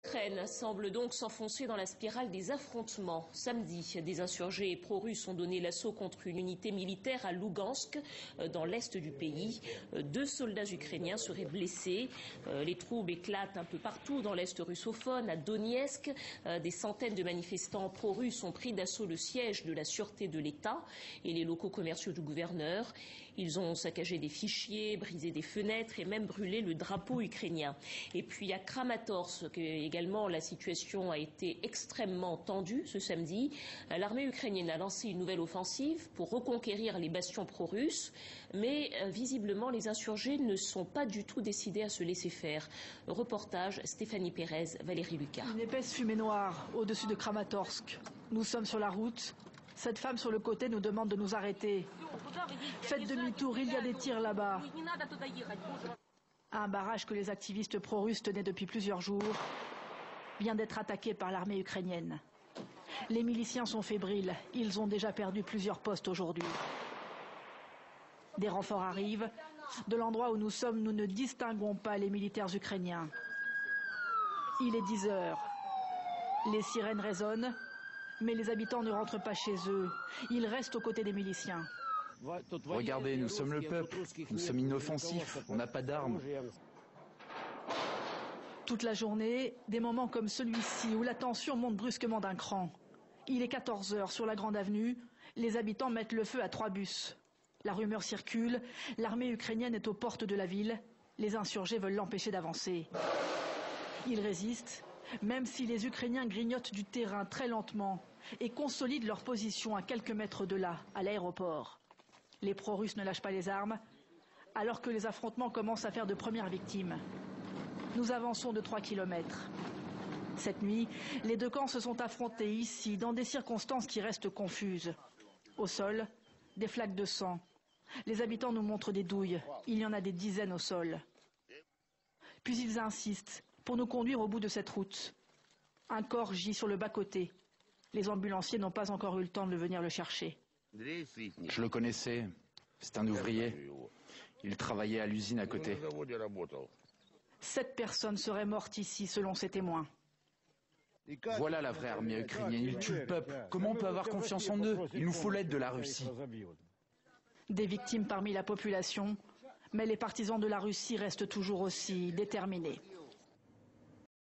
L'Ukraine semble donc s'enfoncer dans la spirale des affrontements. Samedi, des insurgés pro-russes ont donné l'assaut contre une unité militaire à Lougansk, dans l'est du pays. 2 soldats ukrainiens seraient blessés. Les troubles éclatent un peu partout dans l'est russophone, à Donetsk. Des centaines de manifestants pro-russes ont pris d'assaut le siège de la sûreté de l'État et les locaux commerciaux du gouverneur. Ils ont saccagé des fichiers, brisé des fenêtres et même brûlé le drapeau ukrainien. Et puis à Kramatorsk, également, la situation a été extrêmement tendue ce samedi. L'armée ukrainienne a lancé une nouvelle offensive pour reconquérir les bastions pro-russes, mais visiblement les insurgés ne sont pas du tout décidés à se laisser faire. Reportage Stéphanie Pérez, Valérie Lucas. Une épaisse fumée noire au-dessus de Kramatorsk. Nous sommes sur la route. Cette femme sur le côté nous demande de nous arrêter. Faites demi-tour, il y a des tirs là-bas. Un barrage que les activistes pro-russes tenaient depuis plusieurs jours vient d'être attaqué par l'armée ukrainienne. Les miliciens sont fébriles. Ils ont déjà perdu plusieurs postes aujourd'hui. Des renforts arrivent. De l'endroit où nous sommes, nous ne distinguons pas les militaires ukrainiens. Il est 10 heures. Les sirènes résonnent, mais les habitants ne rentrent pas chez eux. Ils restent aux côtés des miliciens. Regardez, nous sommes le peuple. Nous sommes inoffensifs. On n'a pas d'armes. Toute la journée, des moments comme celui-ci où la tension monte brusquement d'un cran. Il est 14 heures sur la grande avenue. Les habitants mettent le feu à 3 bus. La rumeur circule. L'armée ukrainienne est aux portes de la ville. Les insurgés veulent l'empêcher d'avancer. Ils résistent, même si les Ukrainiens grignotent du terrain très lentement et consolident leur position à quelques mètres de là, à l'aéroport. Les pro-russes ne lâchent pas les armes, alors que les affrontements commencent à faire de premières victimes. Nous avançons de 3 kilomètres. Cette nuit, les 2 camps se sont affrontés ici, dans des circonstances qui restent confuses. Au sol, des flaques de sang. Les habitants nous montrent des douilles. Il y en a des dizaines au sol. Puis ils insistent pour nous conduire au bout de cette route. Un corps gît sur le bas-côté. Les ambulanciers n'ont pas encore eu le temps de venir le chercher. Je le connaissais. C'est un ouvrier. Il travaillait à l'usine à côté. 7 personnes seraient mortes ici, selon ces témoins. Voilà la vraie armée ukrainienne. Ils tuent le peuple. Comment on peut avoir confiance en eux? Il nous faut l'aide de la Russie. Des victimes parmi la population, mais les partisans de la Russie restent toujours aussi déterminés.